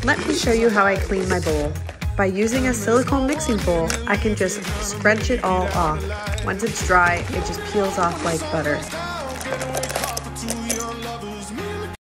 Let me show you how I clean my bowl. By using a silicone mixing bowl, I can just scrunch it all off. Once it's dry, it just peels off like butter.